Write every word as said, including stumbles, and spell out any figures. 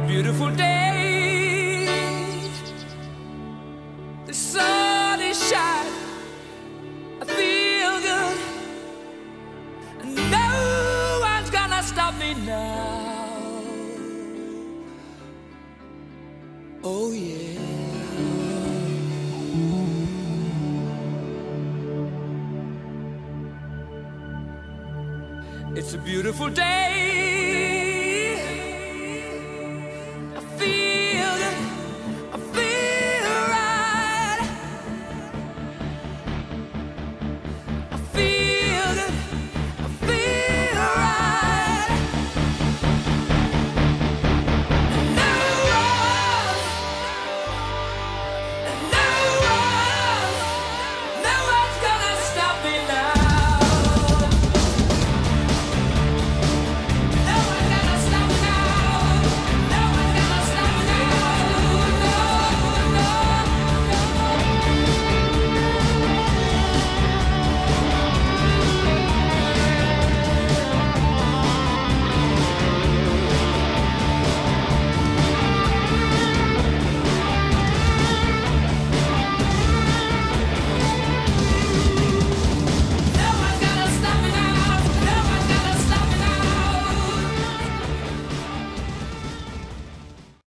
beautiful day. The sun is shining, I feel good, and no one's gonna stop me now. Oh yeah. It's a beautiful day.